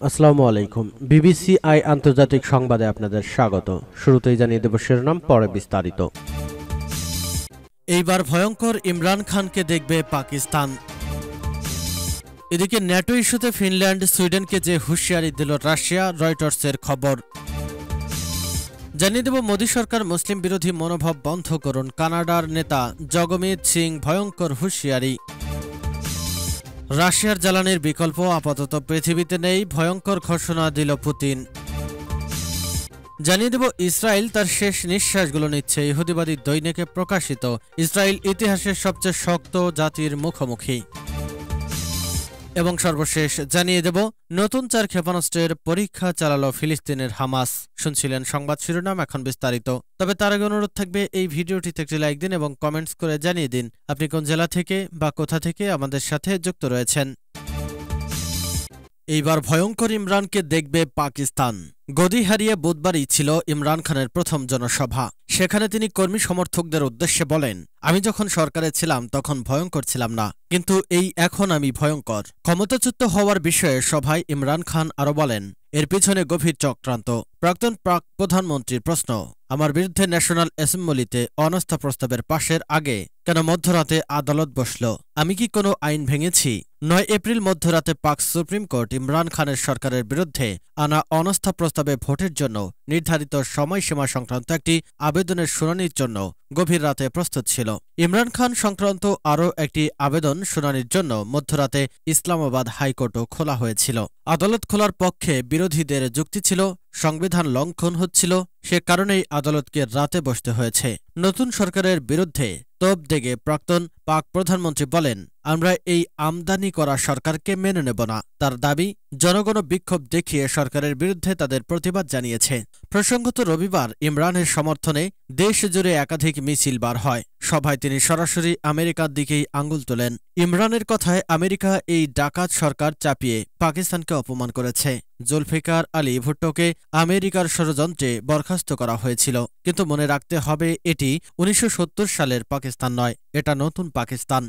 আসসালামু আলাইকুম। বিবিসিআই আন্তর্জাতিক সংবাদে আপনাদের স্বাগত। শুরুতেই জানিয়ে দেব শিরোনাম, পরে বিস্তারিত। এইবার ভয়ঙ্কর ইমরান খানকে দেখবে পাকিস্তান। এদিকে ন্যাটো ইস্যুতে ফিনল্যান্ড সুইডেনকে যে হুঁশিয়ারি দিল রাশিয়া, রয়টার্সের খবর। জানিয়ে দেব মোদী সরকার মুসলিম বিরোধী মনোভাব বন্ধ করুন, কানাডার নেতা জগমিত সিং ভয়ঙ্কর হুঁশিয়ারি। রাশিয়ার জ্বালানির বিকল্প আপাতত পৃথিবীতে নেই, ভয়ঙ্কর ঘোষণা দিল পুতিন। জানিয়ে দেব ইসরায়েল তার শেষ নিঃশ্বাসগুলো নিচ্ছে, ইহুদিবাদী দৈনিকে প্রকাশিত। ইসরায়েল ইতিহাসের সবচেয়ে শক্ত জাতির মুখোমুখি। এবং সর্বশেষ জানিয়ে দেব নতুন 4 ক্ষেপণাস্ত্রের পরীক্ষা চালালো ফিলিস্তিনের হামাস। শুনছিলেন সংবাদ শিরোনাম, এখন বিস্তারিত। তবে তার আগে অনুরোধ থাকবে এই ভিডিওটিতে একটি লাইক দিন এবং কমেন্টস করে জানিয়ে দিন আপনি কোন জেলা থেকে বা কোথা থেকে আমাদের সাথে যুক্ত রয়েছেন। এইবার ভয়ঙ্কর ইমরানকে দেখবে পাকিস্তান। গদি হারিয়ে বুধবারই ছিল ইমরান খানের প্রথম জনসভা। সেখানে তিনি কর্মী সমর্থকদের উদ্দেশ্যে বলেন, আমি যখন সরকারে ছিলাম তখন ভয়ঙ্কর ছিলাম না, কিন্তু এখন আমি ভয়ঙ্কর। ক্ষমতাচ্যুত হওয়ার বিষয়ে সভায় ইমরান খান আরও বলেন, এর পিছনে গভীর চক্রান্ত। প্রাক্তন প্রধানমন্ত্রীর প্রশ্ন, আমার বিরুদ্ধে ন্যাশনাল অ্যাসেম্বলিতে অনাস্থা প্রস্তাবের পাশের আগে কেন মধ্যরাতে আদালত বসল? আমি কি কোনো আইন ভেঙেছি? 9 এপ্রিল মধ্যরাতে পাক সুপ্রিম কোর্ট ইমরান খানের সরকারের বিরুদ্ধে আনা অনাস্থা প্রস্তাবে ভোটের জন্য নির্ধারিত সময়সীমা সংক্রান্ত একটি আবেদনের শুনানির জন্য গভীর রাতে প্রস্তুত ছিল। ইমরান খান সংক্রান্ত আরও একটি আবেদন শুনানির জন্য মধ্যরাতে ইসলামাবাদ হাইকোর্টও খোলা হয়েছিল। আদালত খোলার পক্ষে বিরোধীদের যুক্তি ছিল, সংবিধান লঙ্ঘন হচ্ছিল, সে কারণেই আদালতকে রাতে বসতে হয়েছে। নতুন সরকারের বিরুদ্ধে তোপ দেগে প্রাক্তন পাক প্রধানমন্ত্রী বলেন, আমরা এই আমদানি করা সরকারকে মেনে নেব না। তার দাবি, জনগণ বিক্ষোভ দেখিয়ে সরকারের বিরুদ্ধে তাদের প্রতিবাদ জানিয়েছে। প্রসঙ্গত রবিবার ইমরানের সমর্থনে দেশ জুড়ে একাধিক মিছিল বার হয়। সভায় তিনি সরাসরি আমেরিকার দিকেই আঙুল তোলেন। ইমরানের কথায় আমেরিকা এই ডাকাত সরকার চাপিয়ে পাকিস্তানকে অপমান করেছে। জুলফিকার আলী ভুট্টোকে আমেরিকার ষড়যন্ত্রে বরখাস্ত করা হয়েছিল, কিন্তু মনে রাখতে হবে এটি 1970 সালের পাকিস্তান নয়, এটা নতুন পাকিস্তান।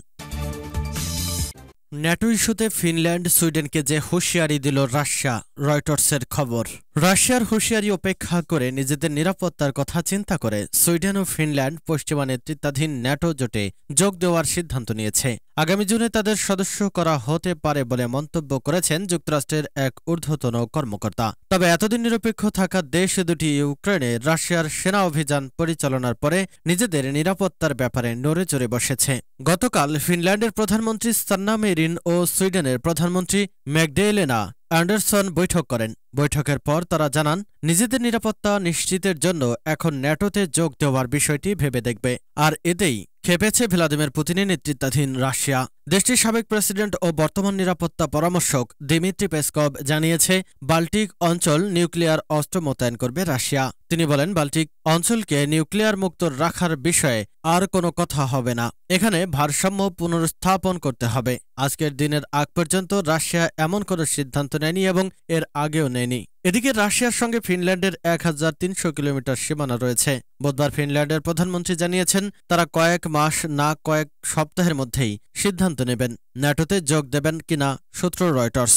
ন্যাটো ইস্যুতে ফিনল্যান্ড সুইডেনকে যে হুঁশিয়ারি দিল রাশিয়া, রয়টার্সের খবর। রাশিয়ার হুঁশিয়ারি উপেক্ষা করে নিজেদের নিরাপত্তার কথা চিন্তা করে সুইডেন ও ফিনল্যান্ড পশ্চিমা নেতৃত্বাধীন ন্যাটো জোটে যোগ দেওয়ার সিদ্ধান্ত নিয়েছে। আগামী জুনে তাদের সদস্য করা হতে পারে বলে মন্তব্য করেছেন যুক্তরাষ্ট্রের এক ঊর্ধ্বতন কর্মকর্তা। তবে এতদিন নিরপেক্ষ থাকা দেশ দুটি ইউক্রেনে রাশিয়ার সেনা অভিযান পরিচালনার পরে নিজেদের নিরাপত্তার ব্যাপারে নড়েচড়ে বসেছে। গতকাল ফিনল্যান্ডের প্রধানমন্ত্রী সান্না মেরিন ও সুইডেনের প্রধানমন্ত্রী ম্যাগডেলেনা অ্যান্ডারসন বৈঠক করেন। বৈঠকের পর তারা জানান, নিজেদের নিরাপত্তা নিশ্চিতের জন্য এখন ন্যাটোতে যোগ দেওয়ার বিষয়টি ভেবে দেখবে। আর এতেই খেপেছে ভ্লাদিমির পুতিনের নেতৃত্বাধীন রাশিয়া। দেশটির সাবেক প্রেসিডেন্ট ও বর্তমান নিরাপত্তা পরামর্শক দিমিত্রি পেসকভ জানিয়েছে, বাল্টিক অঞ্চল নিউক্লিয়ার অস্ত্র মোতায়েন করবে রাশিয়া। তিনি বলেন, বাল্টিক অঞ্চলকে নিউক্লিয়ার মুক্ত রাখার বিষয়ে আর কোনো কথা হবে না। এখানে ভারসাম্য পুনরুস্থাপন করতে হবে। আজকের দিনের আগ পর্যন্ত রাশিয়া এমন কোনো সিদ্ধান্ত নেয়নি এবং এর আগেও নেয়নি। এদিকে রাশিয়ার সঙ্গে ফিনল্যান্ডের 1300 কিলোমিটার সীমানা রয়েছে। বুধবার ফিনল্যান্ডের প্রধানমন্ত্রী জানিয়েছেন, তারা কয়েক মাস না কয়েক সপ্তাহের মধ্যেই সিদ্ধান্ত নেবেন ন্যাটোতে যোগ দেবেন কিনা, সূত্র রয়টার্স।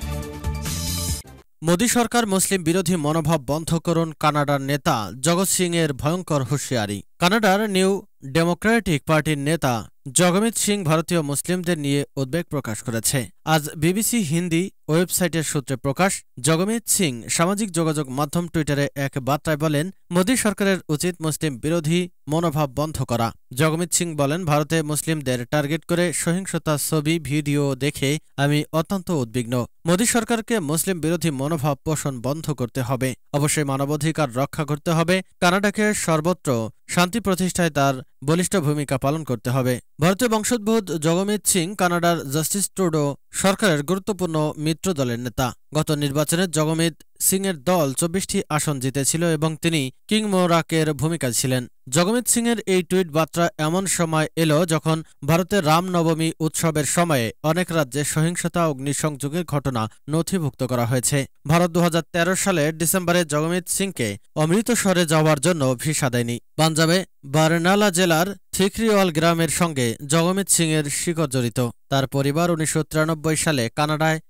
মোদী সরকার মুসলিম বিরোধী মনোভাব বন্ধ করুন, কানাডার নেতা জগৎ সিং এর ভয়ঙ্কর হুঁশিয়ারি। কানাডার নিউ ডেমোক্রেটিক পার্টির নেতা জগমিত সিং ভারতীয় মুসলিমদের নিয়ে উদ্বেগ প্রকাশ করেছে। আজ বিবিসি হিন্দি ওয়েবসাইটের সূত্রে প্রকাশ, জগমিত সিং সামাজিক যোগাযোগ মাধ্যম টুইটারে এক বার্তায় বলেন, মোদী সরকারের উচিত মুসলিম বিরোধী মনোভাব বন্ধ করা। জগমিত সিং বলেন, ভারতে মুসলিমদের টার্গেট করে সহিংসতা ছবি ভিডিও দেখে আমি অত্যন্ত উদ্বিগ্ন। মোদী সরকারকে মুসলিম বিরোধী মনোভাব পোষণ বন্ধ করতে হবে, অবশ্যই মানবাধিকার রক্ষা করতে হবে। কানাডাকে সর্বত্র শান্তি প্রতিষ্ঠায় তার বলিষ্ঠ ভূমিকা পালন করতে হবে। ভারতীয় বংশোদ্ভূত জগমিত সিং কানাডার জাস্টিস ট্রুডো সরকারের গুরুত্বপূর্ণ মিত্র দলের নেতা। গত নির্বাচনে জগমিত সিংয়ের দল 24টি আসন জিতেছিল এবং তিনি কিংমোরাকের ভূমিকা ছিলেন। জগমিত সিংয়ের এই টুইট বার্তা এমন সময় এলো যখন ভারতের রামনবমী উৎসবের সময়ে অনেক রাজ্যে সহিংসতা অগ্নিসংযোগের ঘটনা নথিভুক্ত করা হয়েছে। ভারত 2013 সালের ডিসেম্বরে জগমিত সিংকে অমৃতসরে যাওয়ার জন্য ভিসা দেয়নি। পাঞ্জাবে বারনালা জেলার থিকরিওয়াল গ্রামের সঙ্গে জগমিত সিংয়ের শিকড় জড়িত। তার পরিবার 1993 সালে কানাডায়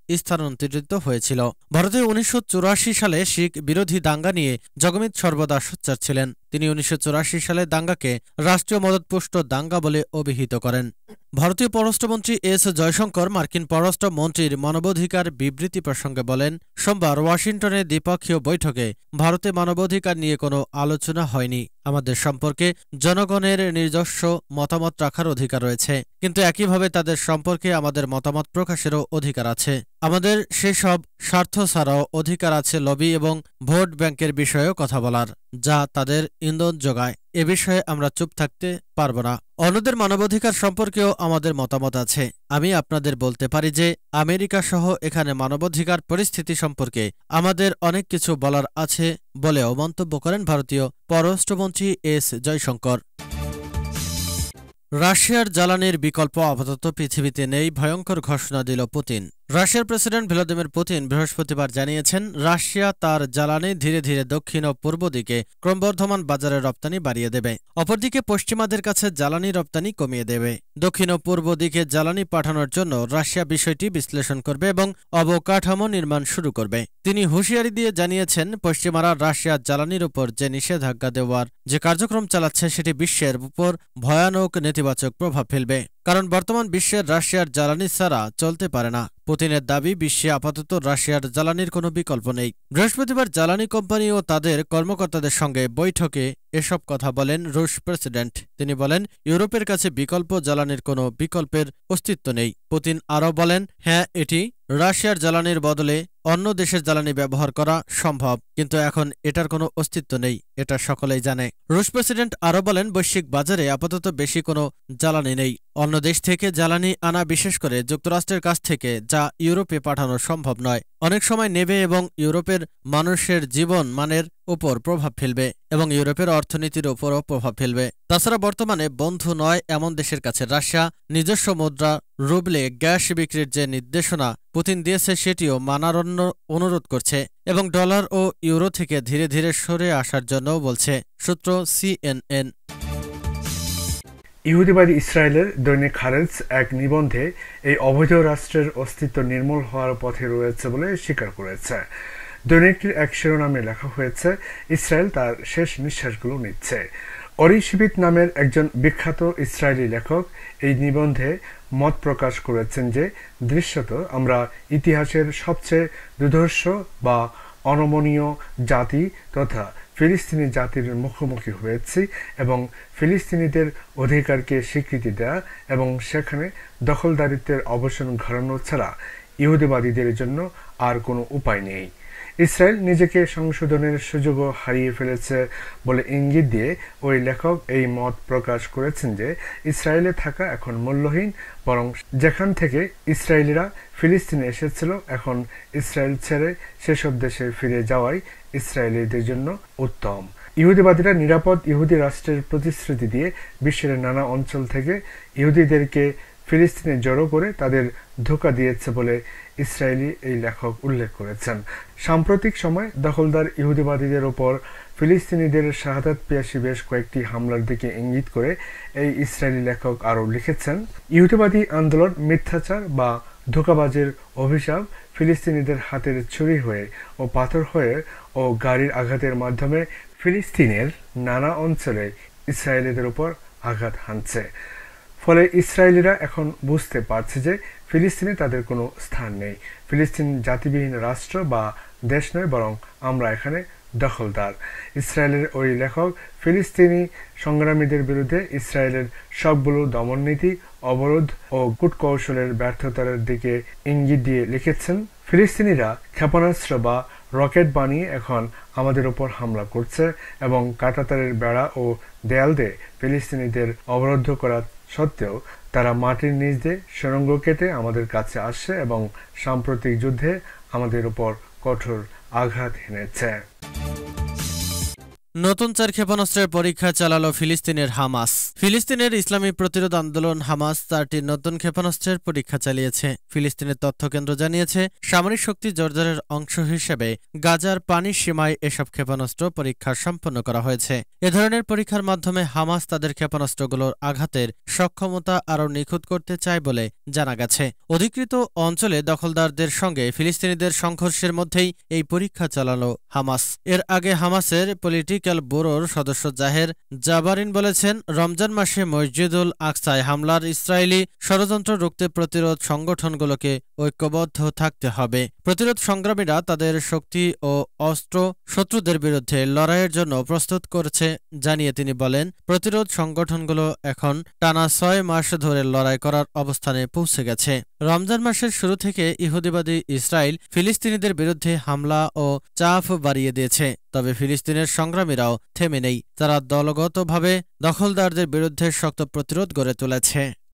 স্থানান্তরিত হয়েছিল। ভারতে 1984 সালে শিখ বিরোধী দাঙ্গা নিয়ে জগমিত সর্বদা সোচ্চার ছিলেন। তিনি 1984 সালে দাঙ্গাকে রাষ্ট্রীয় মদতপুষ্ট দাঙ্গা বলে অভিহিত করেন। ভারতীয় পররাষ্ট্রমন্ত্রী এস জয়শঙ্কর মার্কিন পররাষ্ট্রমন্ত্রীর মানবাধিকার বিবৃতি প্রসঙ্গে বলেন, সোমবার ওয়াশিংটনে দ্বিপক্ষীয় বৈঠকে ভারতে মানবাধিকার নিয়ে কোনো আলোচনা হয়নি। আমাদের সম্পর্কে জনগণের নিজস্ব মতামত রাখার অধিকার রয়েছে, কিন্তু একইভাবে তাদের সম্পর্কে আমাদের মতামত প্রকাশেরও অধিকার আছে। আমাদের সেসব স্বার্থ ছাড়াও অধিকার আছে লবি এবং ভোট ব্যাংকের বিষয়েও কথা বলার, যা তাদের ইন্ধন যোগায়। এ বিষয়ে আমরা চুপ থাকতে পারব না। অন্যদের মানবাধিকার সম্পর্কেও আমাদের মতামত আছে। আমি আপনাদের বলতে পারি যে আমেরিকা সহ এখানে মানবাধিকার পরিস্থিতি সম্পর্কে আমাদের অনেক কিছু বলার আছে বলেও মন্তব্য করেন ভারতীয় পররাষ্ট্রমন্ত্রী এস জয়শঙ্কর। রাশিয়ার জ্বালানির বিকল্প আপাতত পৃথিবীতে নেই, ভয়ঙ্কর ঘোষণা দিল পুতিন। রাশিয়ার প্রেসিডেন্ট ভ্লাদিমির পুতিন বৃহস্পতিবার জানিয়েছেন, রাশিয়া তার জ্বালানি ধীরে ধীরে দক্ষিণ ও পূর্ব দিকে ক্রমবর্ধমান বাজারে রপ্তানি বাড়িয়ে দেবে। অপরদিকে পশ্চিমাদের কাছে জ্বালানি রপ্তানি কমিয়ে দেবে। দক্ষিণ ও পূর্ব দিকে জ্বালানি পাঠানোর জন্য রাশিয়া বিষয়টি বিশ্লেষণ করবে এবং অবকাঠামো নির্মাণ শুরু করবে। তিনি হুঁশিয়ারি দিয়ে জানিয়েছেন, পশ্চিমারা রাশিয়ার জ্বালানির উপর যে নিষেধাজ্ঞা দেওয়ার যে কার্যক্রম চালাচ্ছে সেটি বিশ্বের উপর ভয়ানক নেতিবাচক প্রভাব ফেলবে, কারণ বর্তমান বিশ্বের রাশিয়ার জ্বালানি ছাড়া চলতে পারে না। পুতিনের দাবি, বিশ্বে আপাতত রাশিয়ার জ্বালানির কোনো বিকল্প নেই। বৃহস্পতিবার জ্বালানি কোম্পানি ও তাদের কর্মকর্তাদের সঙ্গে বৈঠকে এসব কথা বলেন রুশ প্রেসিডেন্ট। তিনি বলেন, ইউরোপের কাছে বিকল্প জ্বালানির কোনো বিকল্পের অস্তিত্ব নেই। পুতিন আরও বলেন, হ্যাঁ, এটি রাশিয়ার জ্বালানির বদলে অন্য দেশের জ্বালানি ব্যবহার করা সম্ভব, কিন্তু এখন এটার কোনো অস্তিত্ব নেই, এটা সকলেই জানে। রুশ প্রেসিডেন্ট আরও বলেন, বৈশ্বিক বাজারে আপাতত বেশি কোনো জ্বালানি নেই। অন্য দেশ থেকে জ্বালানি আনা, বিশেষ করে যুক্তরাষ্ট্রের কাছ থেকে, যা ইউরোপে পাঠানো সম্ভব নয়, অনেক সময় নেবে এবং ইউরোপের মানুষের জীবন মানের উপর প্রভাব ফেলবে এবং ইউরোপের অর্থনীতির উপরও প্রভাব ফেলবে। তাছাড়া বর্তমানে বন্ধু নয় এমন দেশের কাছে রাশিয়া নিজস্ব মুদ্রা রুবলে গ্যাস বিক্রির যে নির্দেশনা পুতিন দিয়েছে সেটিও মানার অনুরোধ করছে এবং ডলার ও ইউরো থেকে ধীরে ধীরে সরে আসার জন্যও বলছে। সূত্র CNN। ইহুদিবাদী ইসরায়েলের দৈনিক হারেজ এক নিবন্ধে এই অবৈধ রাষ্ট্রের অস্তিত্ব নির্মূল হওয়ার পথে রয়েছে বলে স্বীকার করেছে। দৈনিকটির এক শিরোনামে লেখা হয়েছে, ইসরায়েল তার শেষ নিঃশ্বাসগুলো নিচ্ছে। অরি শিবিত নামের একজন বিখ্যাত ইসরায়েলি লেখক এই নিবন্ধে মত প্রকাশ করেছেন যে দৃশ্যত আমরা ইতিহাসের সবচেয়ে দুর্ধর্ষ বা অনমনীয় জাতি তথা ফিলিস্তিনি জাতির মুখোমুখি হয়েছি এবং ফিলিস্তিনিদের অধিকারকে স্বীকৃতি দেয়া এবং সেখানে দখলদারিত্বের অবসান ঘটানো ছাড়া ইহুদিবাদীদের জন্য আর কোনো উপায় নেই। ইসরায়েল নিজেকে সংশোধনের সুযোগও হারিয়ে ফেলেছে বলে ইঙ্গিত দিয়ে ওই লেখক এই মত প্রকাশ করেছেন যে ইসরায়েলে থাকা এখন মূল্যহীন, বরং যেখান থেকে ইসরায়েলিরা ফিলিস্তিনে এসেছিল এখন ইসরায়েল ছেড়ে সেসব দেশে ফিরে যাওয়াই ইসরায়েলিদের জন্য উত্তম। ইহুদিবাদীরা নিরাপদ ইহুদি রাষ্ট্রের প্রতিশ্রুতি দিয়ে বিশ্বের নানা অঞ্চল থেকে ইহুদিদেরকে ফিলিস্তিনে জড়ো করে তাদের ধোঁকা দিয়েছে বলে ইসরায়েলি এই লেখক উল্লেখ করেছেন। সাম্প্রতিক সময় দখলদার ইহুদিবাদীদের ওপর ফিলিস্তিনিদের শাহাদাত পেয়াসী বেশ কয়েকটি হামলার দিকে ইঙ্গিত করে এই ইসরায়েলি লেখক আরও লিখেছেন, ইহুদিবাদী আন্দোলন মিথ্যাচার বা ধোঁকাবাজের অভিশাপ ফিলিস্তিনিদের হাতের ছুরি হয়ে ও পাথর হয়ে ও গাড়ির আঘাতের মাধ্যমে ফিলিস্তিনের নানা অঞ্চলে ইসরায়েলিদের উপর আঘাত হানছে। ফলে ইসরায়েলিরা এখন বুঝতে পারছে যে ফিলিস্তিনে তাদের কোনো স্থান নেই। ফিলিস্তিন জাতিবিহীন রাষ্ট্র বা দেশ নয়, বরং আমরা এখানে দখলদার। ইসরায়েলের ওই লেখক ফিলিস্তিনি সংগ্রামীদের বিরুদ্ধে ইসরায়েলের সবগুলো দমননীতি, অবরোধ ও কূটকৌশলের ব্যর্থতার দিকে ইঙ্গিত দিয়ে লিখেছেন, ফিলিস্তিনিরা ক্ষেপণাস্ত্র বা রকেট বানিয়ে এখন আমাদের ওপর হামলা করছে এবং কাঁটাতারের বেড়া ও দেয়াল দিয়ে ফিলিস্তিনিদের অবরুদ্ধ করা সত্ত্বেও তারা মাটির নিচ দিয়ে সুড়ঙ্গ কেটে আমাদের কাছে আসছে এবং সাম্প্রতিক যুদ্ধে আমাদের উপর কঠোর আঘাত হেনেছে। নতুন 4 ক্ষেপণাস্ত্রের পরীক্ষা চালালো ফিলিস্তিনের হামাস। ফিলিস্তিনের ইসলামী প্রতিরোধ আন্দোলন হামাস 4টি নতুন ক্ষেপণাস্ত্রের পরীক্ষা চালিয়েছে। ফিলিস্তিনের তথ্যকেন্দ্র জানিয়েছে, সামরিক শক্তি জোরদারের অংশ হিসেবে গাজার পানির সীমায় এসব ক্ষেপণাস্ত্র পরীক্ষা সম্পন্ন করা হয়েছে। এ ধরনের পরীক্ষার মাধ্যমে হামাস তাদের ক্ষেপণাস্ত্রগুলোর আঘাতের সক্ষমতা আরও নিখুঁত করতে চায় বলে জানা গেছে। অধিকৃত অঞ্চলে দখলদারদের সঙ্গে ফিলিস্তিনিদের সংঘর্ষের মধ্যেই এই পরীক্ষা চালালো হামাস। এর আগে হামাসের পলিটিক্যাল ব্যুরোর সদস্য জাহের জাবারিন বলেছেন, রমজান মাসে মসজিদুল আকসায় হামলার ইসরায়েলি ষড়যন্ত্র রুখতে প্রতিরোধ সংগঠনগুলোকে ঐক্যবদ্ধ থাকতে হবে। প্রতিরোধ সংগ্রামীরা তাদের শক্তি ও অস্ত্র শত্রুদের বিরুদ্ধে লড়াইয়ের জন্য প্রস্তুত করছে জানিয়ে তিনি বলেন, প্রতিরোধ সংগঠনগুলো এখন টানা ৬ মাস ধরে লড়াই করার অবস্থানে পৌঁছে গেছে। রমজান মাসের শুরু থেকে ইহুদিবাদী ইসরায়েল ফিলিস্তিনিদের বিরুদ্ধে হামলা ও চাপ বাড়িয়ে দিয়েছে। তবে ফিলিস্তিনের সংগ্রামীরাও থেমে নেই। তারা দলগতভাবে দখলদারদের বিরুদ্ধে শক্ত প্রতিরোধ গড়ে তুলেছে।